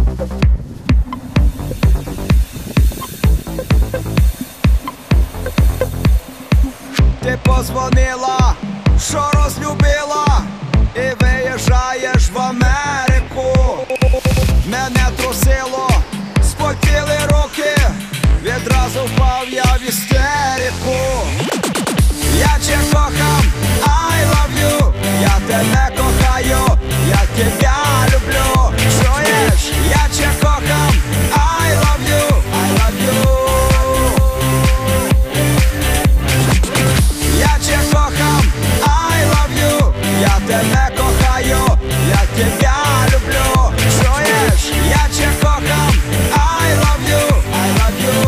Ти позвонила, що розлюбила, і виїжджаєш в Америку. Мене трусило, спотіли руки, відразу впав я в істерику. Я тебе кохам, I love you, я тебе кохаю, я тебя люблю. Чуєш? Я тебе кохам, I love you, I love you. Я тебе кохам, I love you, я тебе кохаю, я тебя люблю. Чуєш? Я тебе кохам, I love you, I love you.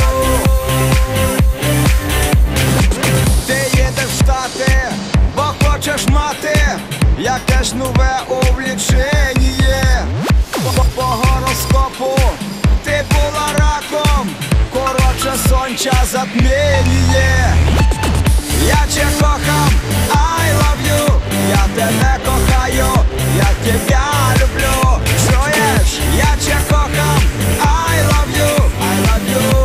Ти їдеш в Штати, бо хочеш мати якесь нове увлічення. По гороскопу ти була раком, коротше сонця затміння. Я тебе кохам, I love you, я тебе кохаю, я тебя люблю. Чуєш? Я тебе кохам, I love you, I love you.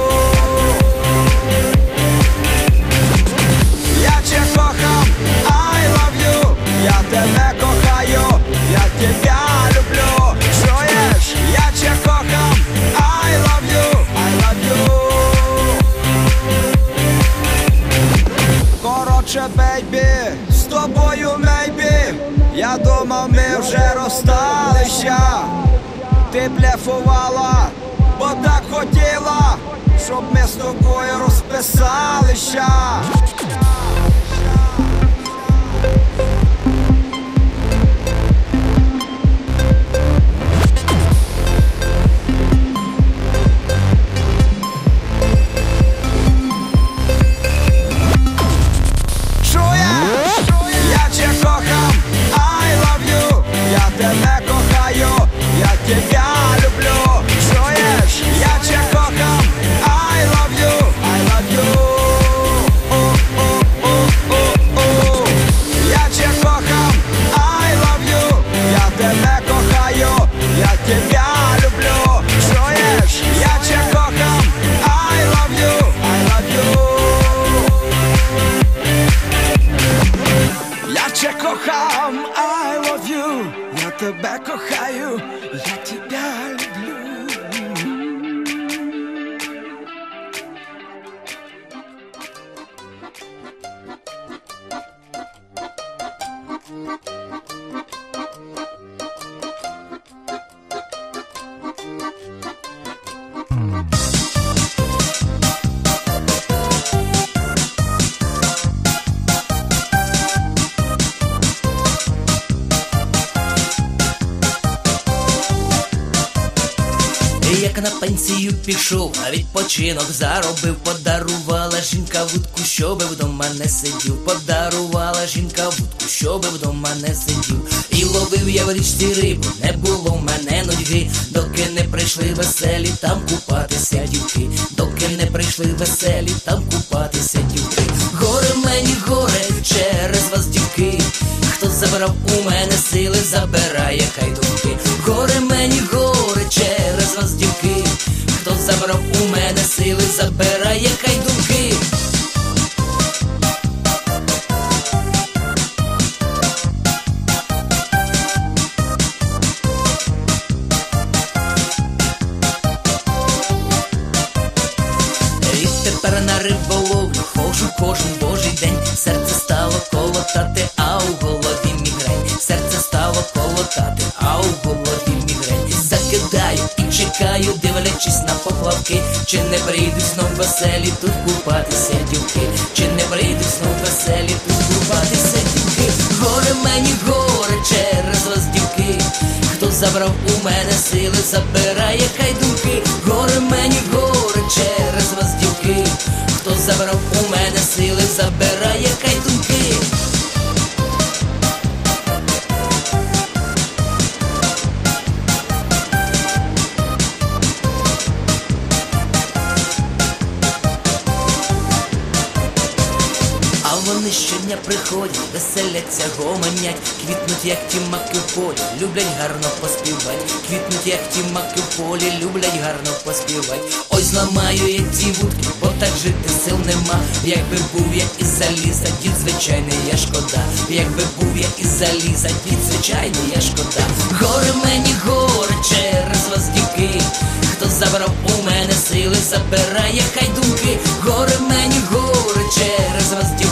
Я тебе кохам, I love you, я тебе кохаю, я тебя люблю. Чуєш? Я тебе кохам, I love you, I love you. Коротше, бейбі, з тобою мейбі, я думав, ми вже розсталися. Ти блефувала, бо так хотіла, щоб ми з тобою розписалися. Я тебе кохам, I love you, я тебе кохаю, я тебя люблю. Чуєш? Я тебе кохам, I love you, I love you. Я тебе кохам, I love you, я тебе кохаю, я тебя люблю. Чуєш? Я тебе кохам, I love you, I love you. Я тебе кохам, I love you, я тебе кохаю, я тебя люблю. Як на пенсію пішов, на відпочинок заробив, подарувала жінка вудку, щоби вдома не сидів. Подарувала жінка вудку, щоби вдома не сидів. І ловив я в річці рибу, не було в мене нудьги, доки не прийшли веселі там купатися дівки. Доки не прийшли веселі там купатися дівки. Горе мені, горе, через вас дівки, хто забрав у мене сили, забирає хай думки. Горе мені, горе, через вас дівки, хто забрав у мене сили, забирає хай думки. І тепер на риболовлю ходжу кожен божий день. Серце стало колотати, а у голові мігрень. Серце стало колотати, а у голові мігрень. Закидаю і чекаю, дивлячись на поплавки, чи не прийдуть знов веселі тут купатися дівки, чи не прийдуть знов веселі тут купатися дівки. Горе мені, горе, через вас дівки, хто забрав у мене сили, забирає хай думки. Горе мені, горе, через вас дівки, хто забрав у мене сили, забирає хай думки. Вони щодня приходять ходять, веселяться, гомонять, квітнуть, як ті маки в полі, люблять гарно поспівать, квітнуть, як ті маки в полі, люблять гарно поспівать. Ой, зламаю я ті вудки, бо так жити сил нема. Якби був я із заліза, дід звичайний, я шкода. Якби був я із заліза, дід звичайний, я шкода. Горе мені, горе, через вас діки, хто забрав у мене сили, забирає хай думки. Горе мені, горе, через вас діки,